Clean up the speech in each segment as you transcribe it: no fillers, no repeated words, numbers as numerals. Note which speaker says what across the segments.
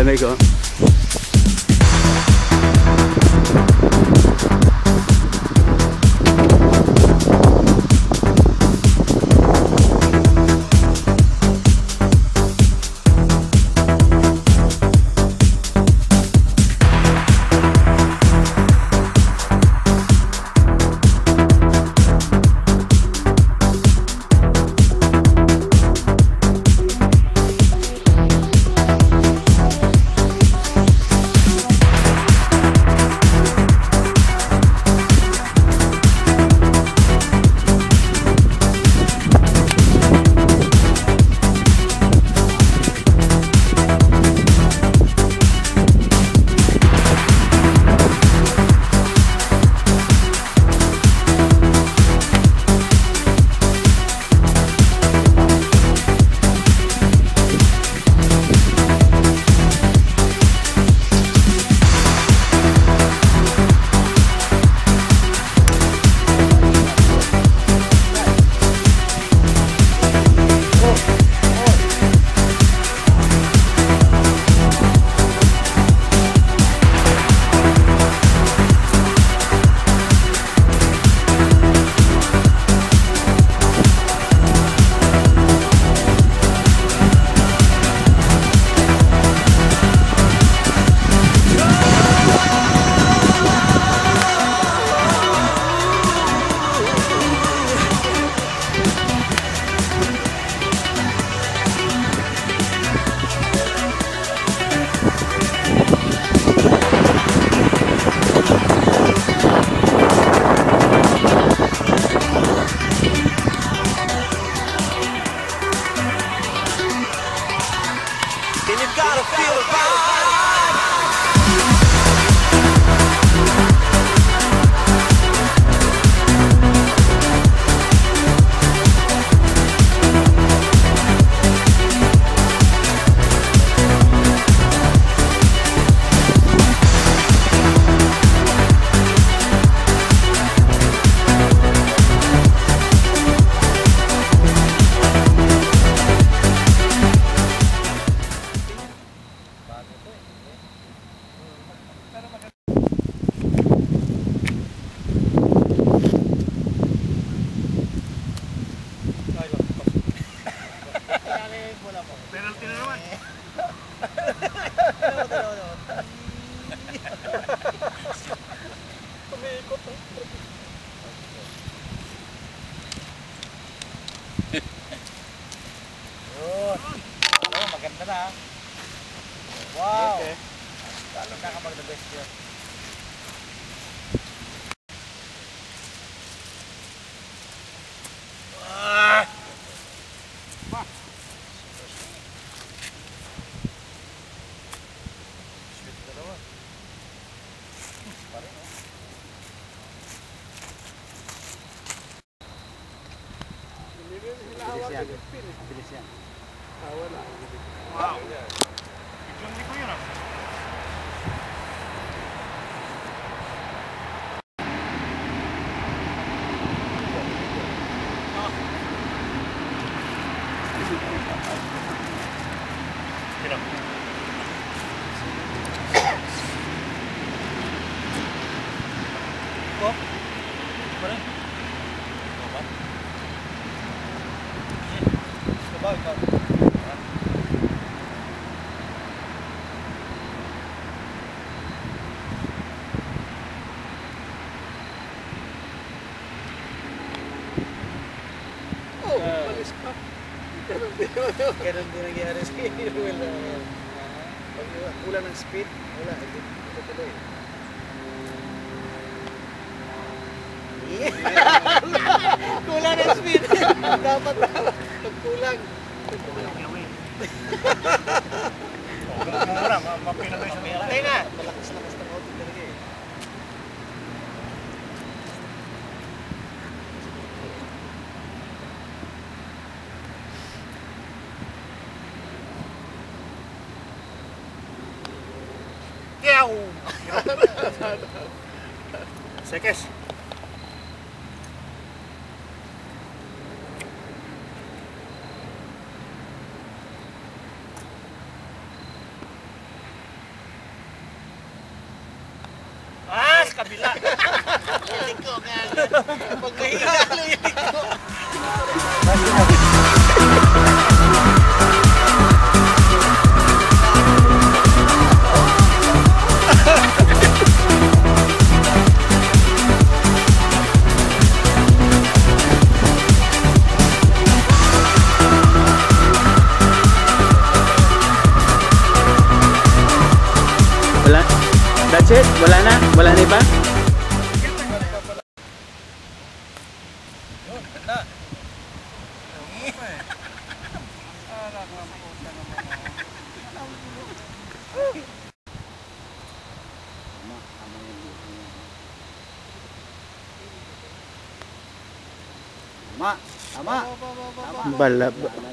Speaker 1: marinig oh.
Speaker 2: Maganda na. Wow. Okay. Lalo na kapag the best yun.
Speaker 1: Bilis yan.
Speaker 2: Wala.
Speaker 3: Wow. Biglang di ko yun ah.
Speaker 2: Ganun din nangyari sa Will. Pag kulang ng speed, wala. Ito tuloy. Kulang ng speed. Dapat pag kulang.
Speaker 3: Mura, mapinagay sa mga.
Speaker 2: Ay na! Malakas-lakas ng auto talaga eh.
Speaker 3: Sekes. kabila.
Speaker 2: Iliko nga. Pag nahihalo, iliko.
Speaker 1: Wala. That's it? Wala na? Wala na iba?
Speaker 2: Tama. Tama.
Speaker 1: Balab.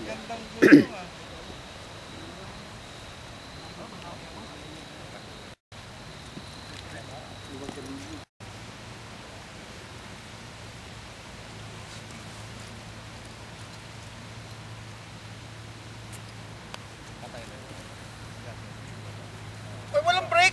Speaker 2: Ay, walang break.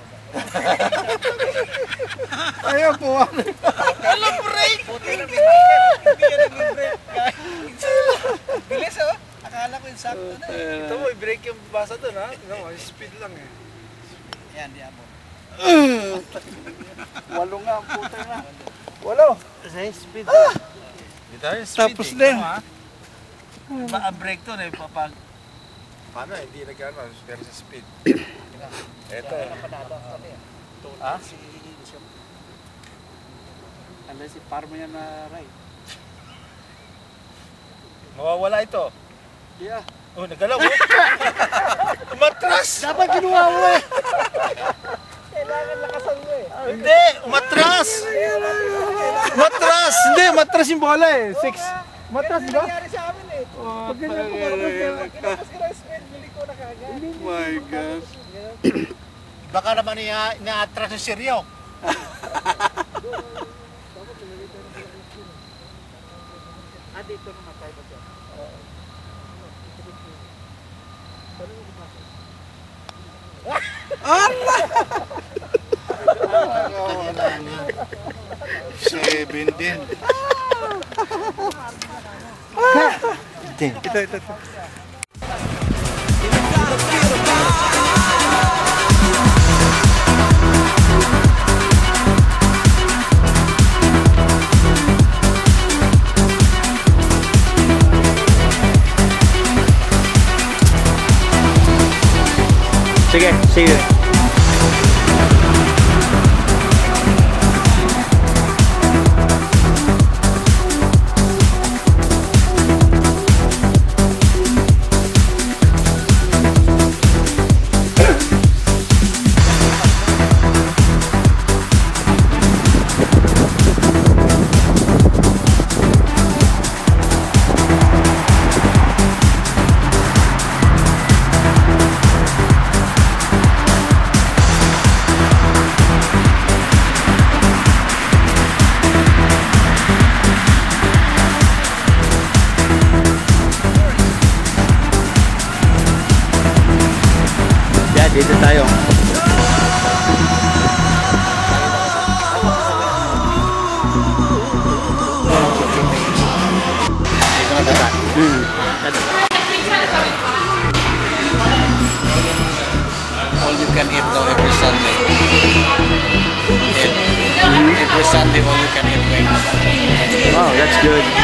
Speaker 1: Ayaw po.
Speaker 2: Walang break. Hindi yan nag-break. Bilis oh. Akala ko yung sakto na eh. Ito mo, i-break yung basa doon ha. No, speed lang eh. Yan, di amo.
Speaker 1: Walo nga ang puta na.
Speaker 2: Walo.
Speaker 1: Sa speed.
Speaker 2: Dito yung speed.
Speaker 1: Tapos din.
Speaker 2: Ang break to na papag. Paano hindi nagkano pero sa speed. Ito. Ha?
Speaker 1: Anda si Parma yan na right.
Speaker 2: Mawawala ito.
Speaker 1: Yeah.
Speaker 2: Oh, nagalaw oh. Umatras.
Speaker 1: Dapat ginawa mo eh.
Speaker 2: Kailangan lakasan mo eh. Hindi, umatras. Umatras.
Speaker 1: Hindi, matras yung bola eh. 6. Matras ba?
Speaker 2: Nangyari sa amin eh.
Speaker 1: Pag ganyan ko matras.
Speaker 2: Kinapas ko ng speed, bili ko na kagad.
Speaker 1: My God.
Speaker 3: Baka naman ina-attract yung seryo.
Speaker 1: Dito na matay ba siya?
Speaker 3: Seven din.
Speaker 1: Ito. Sige. Dito tayo.
Speaker 2: All you can eat now every Sunday. Every Sunday all you can eat wings.
Speaker 1: Wow, that's good.